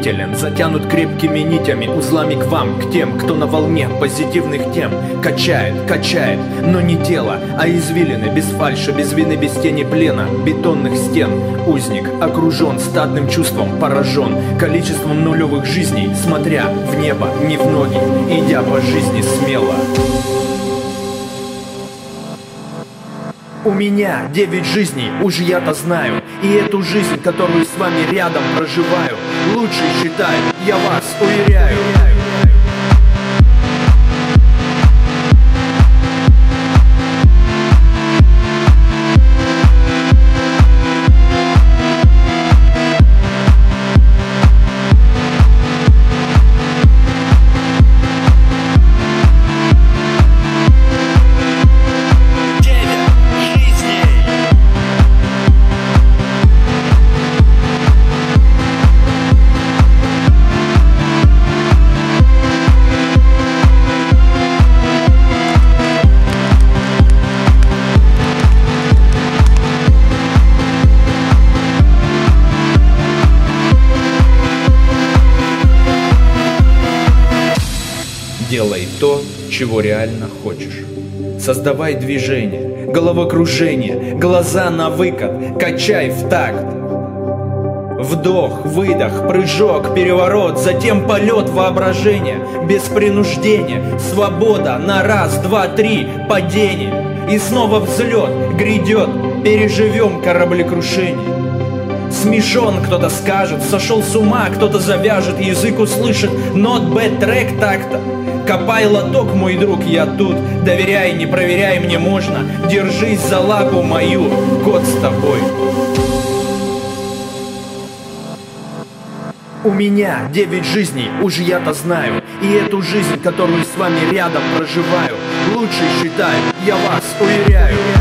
стремителен, затянут крепкими нитями, узлами к вам, к тем, кто на волне позитивных тем. Качает, качает, но не тело, а извилины, без фальши, без вины, без тени плена, бетонных стен. Узник окружен стадным чувством, поражен количеством нулевых жизней, смотря в небо, не в ноги, идя по жизни смело. У меня 9 жизней, уж я-то знаю, и эту жизнь, которую с вами рядом проживаю, лучше считаю, я вас уверяю. Делай то, чего реально хочешь. Создавай движение, головокружение, глаза на выкат, качай в такт. Вдох, выдох, прыжок, переворот, затем полет воображения, без принуждения, свобода на раз, два, три, падение. И снова взлет, грядет, переживем кораблекрушение. Смешон, кто-то скажет, сошел с ума, кто-то завяжет, язык услышит, not bad track так-то. Копай лоток, мой друг, я тут, доверяй, не проверяй, мне можно, держись за лапу мою, год с тобой. У меня 9 жизней, уж я-то знаю, и эту жизнь, которую с вами рядом проживаю, лучше считаю, я вас уверяю.